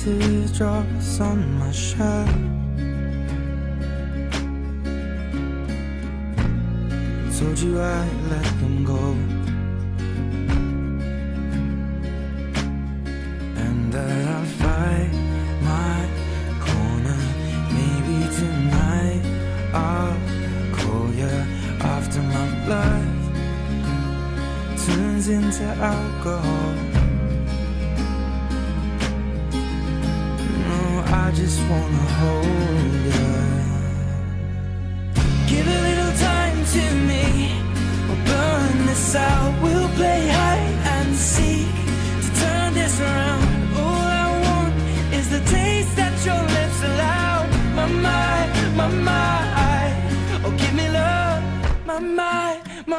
teardrops on my shirt. Told you I'd let them go, and that I'd fight my corner. Maybe tonight I'll call you after my blood turns into alcohol. No, I just wanna hold you. Give a little time to me, we'll burn this out. We'll play hide and seek to turn this around. All I want is the taste that your lips allow. My mind, oh give me love. My mind,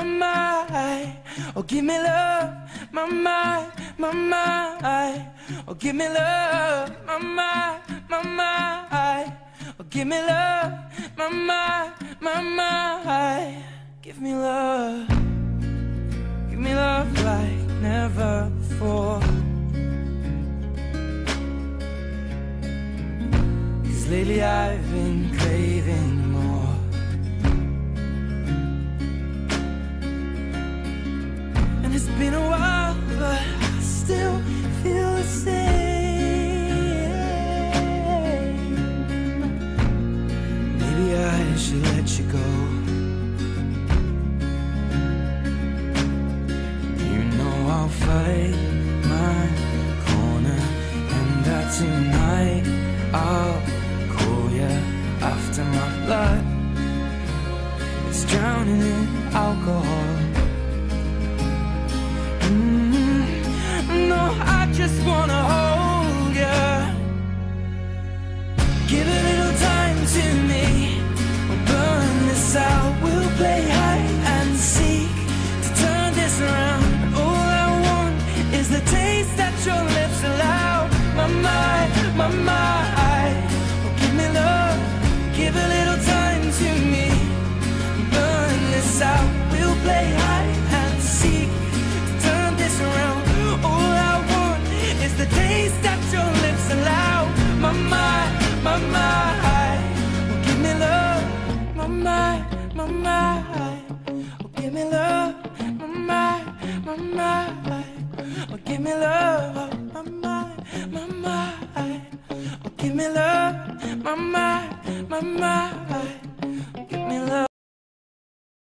oh give me love. My mind, oh give me love. My mind, oh give me love. My mind, give me love. Give me love like never before. 'Cause lately I've been craving more. And it's been a while, but I still feel the same. Maybe I should let you go. You know I'll fight my corner, and that tonight I'll call you after my blood is drowning in alcohol. No, I just wanna hold you. Give a little time to me, we'll burn this out. We'll play hide and seek to turn this around. All I want is the taste that your lips allow. My mind, oh give me love. Give a little time to me, burn this out. We'll play hide and seek to turn this around. All I want is the taste that your lips allow. My mind, oh give me love. My mind, oh give me love. My mind, oh give me love. My mind, oh give me love. My mind,